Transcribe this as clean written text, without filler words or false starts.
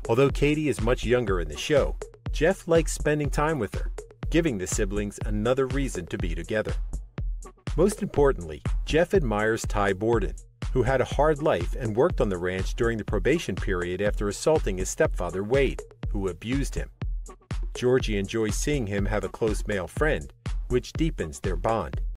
Although Katie is much younger in the show, Jeff likes spending time with her, giving the siblings another reason to be together. Most importantly, Jeff admires Ty Borden, who had a hard life and worked on the ranch during the probation period after assaulting his stepfather Wade, who abused him. Georgie enjoys seeing him have a close male friend, which deepens their bond.